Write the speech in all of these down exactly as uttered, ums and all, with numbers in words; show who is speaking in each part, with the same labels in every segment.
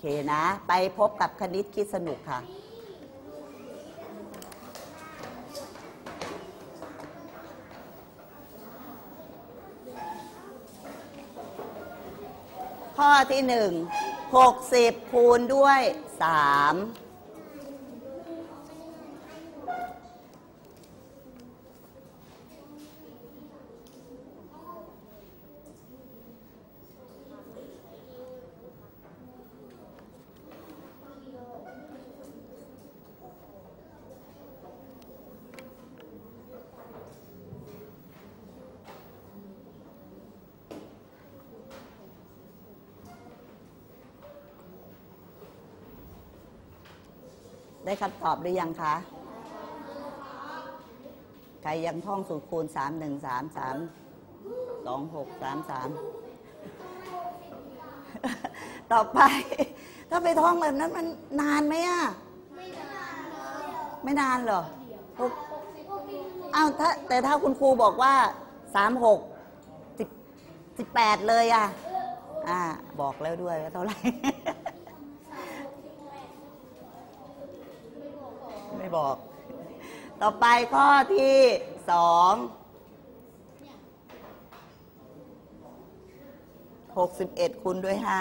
Speaker 1: นะ ไปพบกับคณิตคิดสนุกค่ะข้อที่หนึ่งหกสิบคูณด้วยสามได้คำตอบหรือยังคะใครยังท่องสูตรคูณสามหนึ่งสามสามสองหกสามสามต่อไปถ้าไปท่องแบบนั้นมันนานไหมอ่ะไม่นานไม่นานเหรออ้าวถ้าแต่ถ้าคุณครูบอกว่าสามหกสิบสิบแปดเลยอ่ะอ่าบอกแล้วด้วยว่าเท่าไหร่ไม่บอก ต่อไปข้อที่สองหกสิบเอ็ดคูณด้วยห้า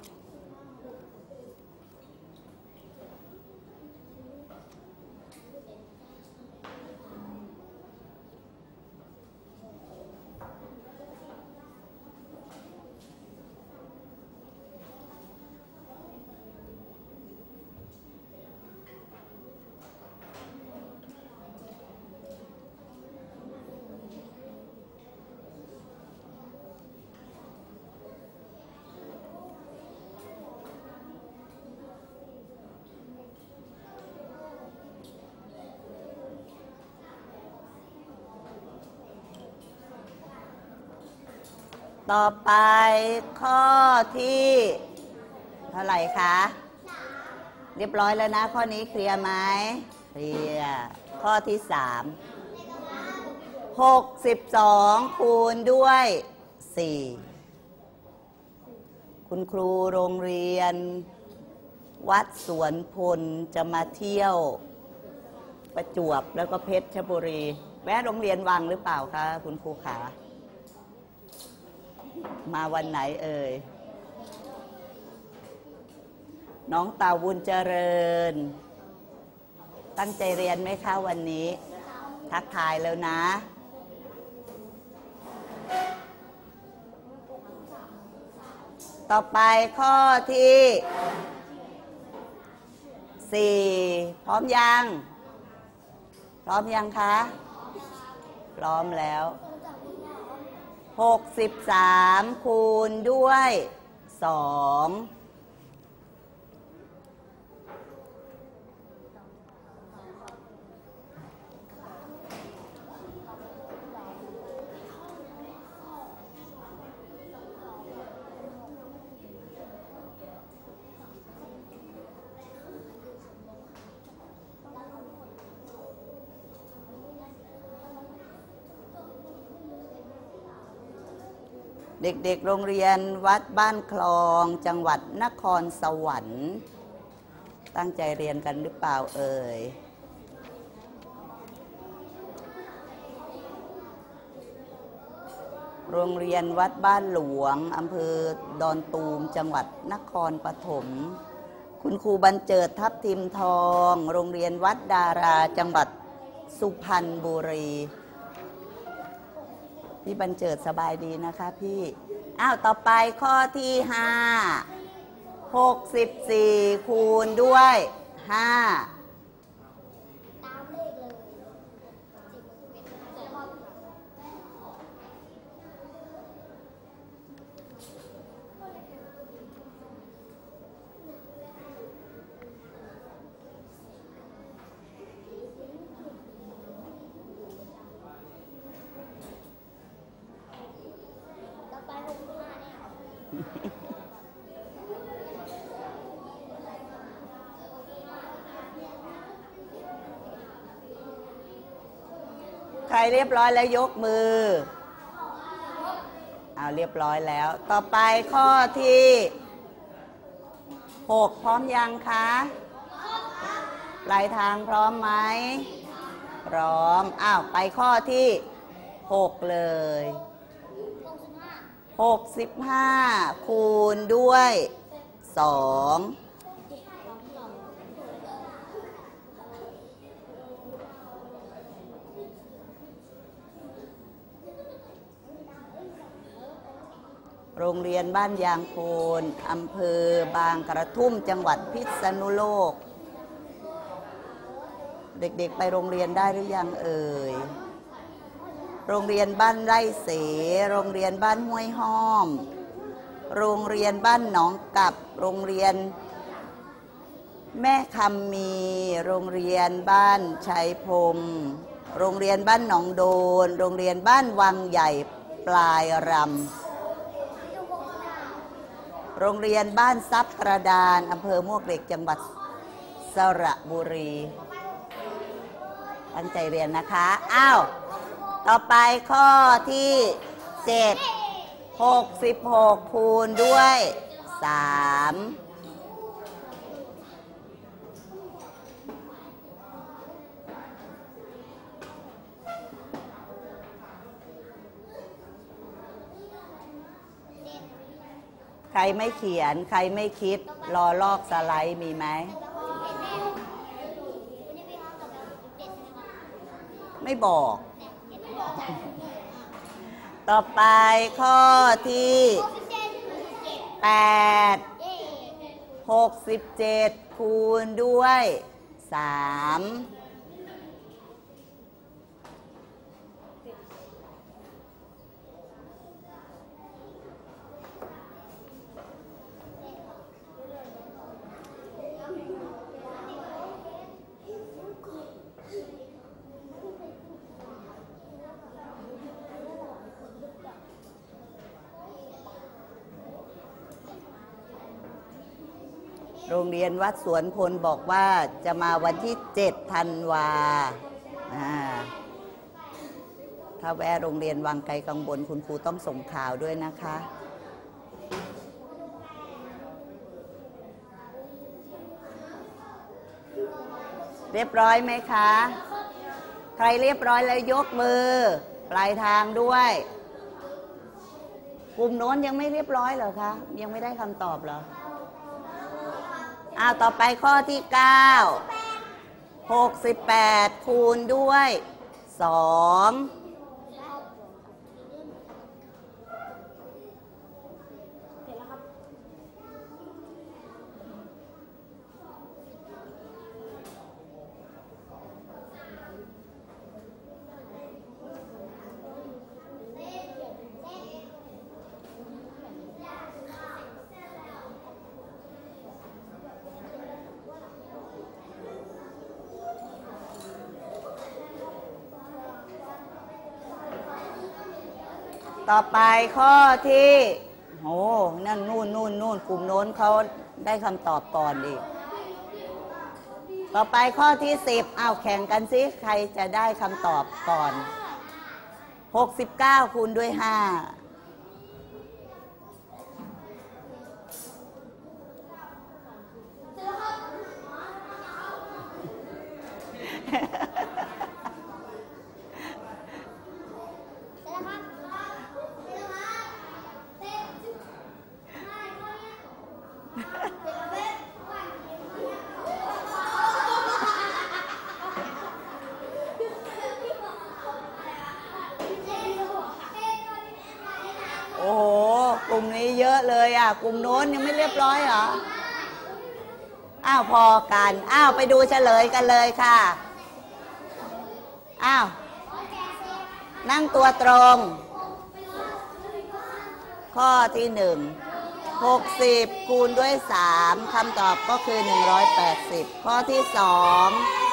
Speaker 1: ต่อไปข้อที่เท่าไหร่คะเรียบร้อยแล้วนะข้อนี้เคลียร์ไหมเคลียร์ข้อที่สามหกสิบสองคูณด้วยสี่คุณครูโรงเรียนวัดสวนพลจะมาเที่ยวประจวบแล้วก็เพชรบุรีแวะโรงเรียนวังหรือเปล่าคะคุณครูขามาวันไหนเอ่ยน้องตาวุญเจริญตั้งใจเรียนไหมคะวันนี้ทักทายแล้วนะต่อไปข้อที่สี่พร้อมยังพร้อมยังคะพร้อมแล้วหกสิบสามคูณด้วยสองเด็กๆโรงเรียนวัดบ้านคลองจังหวัดนครสวรรค์ตั้งใจเรียนกันหรือเปล่าเอ่ยโรงเรียนวัดบ้านหลวงอำเภอดอนตูมจังหวัดนครปฐมคุณครูบรรเจิดทับทิมทองโรงเรียนวัดดาราจังหวัดสุพรรณบุรีพี่บรรเจิดสบายดีนะคะพี่อ้าวต่อไปข้อที่ห้าหกสิบสี่คูณด้วยห้าตามเลขเลยใครเรียบร้อยแล้วยกมือเอาเรียบร้อยแล้วต่อไปข้อที่หกพร้อมยังคะปลายทางพร้อมไหมพร้อมอ้าวไปข้อที่หกเลยหกสิบห้าคูณด้วยสองโรงเรียนบ้านยางโพนอำเภอบางกระทุ่มจังหวัดพิษณุโลกเด็กๆไปโรงเรียนได้หรือยังเอ่ยโรงเรียนบ้านไร่เสโรงเรียนบ้านห้วยห้อมโรงเรียนบ้านหนองกับโรงเรียนแม่คำมีโรงเรียนบ้านชัยพรมโรงเรียนบ้านหนองโดนโรงเรียนบ้านวังใหญ่ปลายรำโรงเรียนบ้านทรัพย์กระดานอำเภอมวกเหล็กจังหวัดสระบุรีตั้งใจเรียนนะคะอ้าวต่อไปข้อที่เจ็ดหกสิบหกคูณด้วยสามใครไม่เขียนใครไม่คิดรอลอกสไลด์มีไหมไม่บอกต่อไปข้อที่แปดหกสิบเจ็ดคูณด้วยสามโรงเรียนวัดสวนพลบอกว่าจะมาวันที่เจ็ดธันวาถ้าแวะโรงเรียนวังไกลกังวลคุณครูต้องส่งข่าวด้วยนะคะเรียบร้อยไหมคะใครเรียบร้อยแล้วยกมือปลายทางด้วยกลุ่มโน้นยังไม่เรียบร้อยเหรอคะยังไม่ได้คำตอบเหรออ้าวต่อไปข้อที่เก้าหกสิบแปดคูณด้วยสองต่อไปข้อที่โอ้นั่นนู่นนู่นนู่นกลุ่มโน้นเขาได้คำตอบก่อนอีกต่อไปข้อที่สิบเอาแข่งกันสิใครจะได้คำตอบก่อนหกสิบเก้าคูณด้วยห้าโอ้โหกลุ่มนี้เยอะเลยอ่ะกลุ่มโน้นยังไม่เรียบร้อยเหรออ้าวพอกันอ้าวไปดูเฉลยกันเลยค่ะอ้าวนั่งตัวตรงข้อที่หนึ่งหกสิบคูณด้วยสามคำตอบก็คือหนึ่งร้อยแปดสิบข้อที่สอง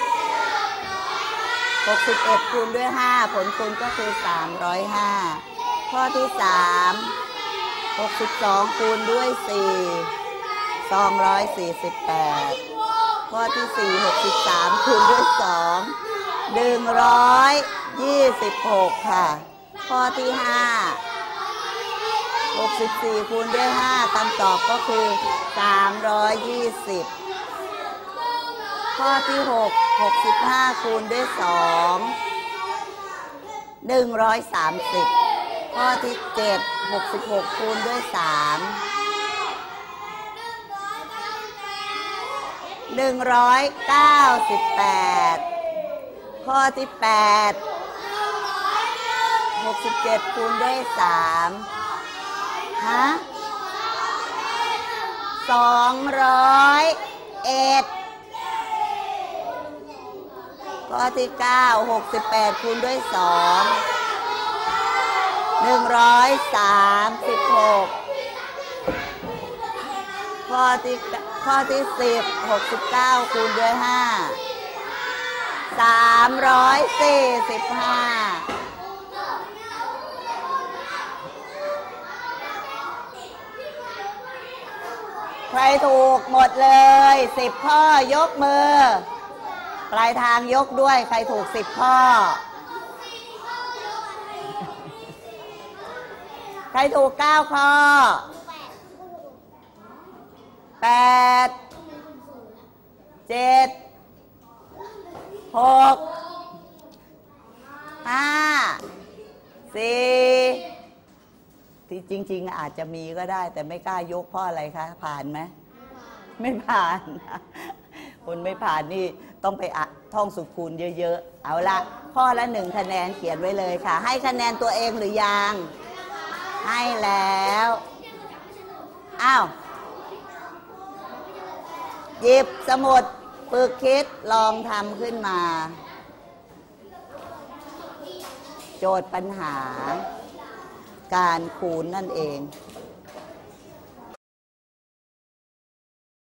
Speaker 1: หกสิบเอ็ดคูณด้วยห้าผลคูณก็คือสามร้อยห้าข้อที่สามหกสิบสองคูณด้วยสี่สองร้อยสี่สิบแปดข้อที่สี่หกสิบสามคูณด้วยสองหนึ่งร้อยยี่สิบหกค่ะข้อที่ห้าหกสิบสี่คูณด้วยห้าคำตอบก็คือสามร้อยยี่สิบข้อที่หก หกสิบห้าคูณด้วยสองหนึ่งร้อยสามสิบข้อที่เจ็ด หกสิบหกคูณด้วยสามหนึ่งร้อยเก้าสิบแปดข้อที่แปด หกสิบเจ็ดคูณด้วยสามฮะสองร้อยเอ็ดข้อที่เก้า หกสิบแปดคูณด้วยสองหนึ่งร้อยสามสิบหกข้อที่ข้อที่สิบ หกสิบเก้าคูณด้วยห้าสามร้อยสี่สิบห้าใครถูกหมดเลยสิบข้อยกมือปลายทางยกด้วยใครถูกสิบข้อใครถูกเก้าข้อแปดเจ็ดหกห้าสี่ที่จริงๆอาจจะมีก็ได้แต่ไม่กล้ายกเพราะอะไรคะผ่านไหมไม่ผ่านคนไม่ผ่านนี่ต้องไปท่องสุขูณเยอะๆเอาละข้อละหนึ่งคะแนนเขียนไว้เลยค่ะให้คะแนนตัวเองหรือยังให้แล้วอ้าวหยิบสมุดฝึกคิดลองทำขึ้นมาโจทย์ปัญหาการคูณนั่นเอง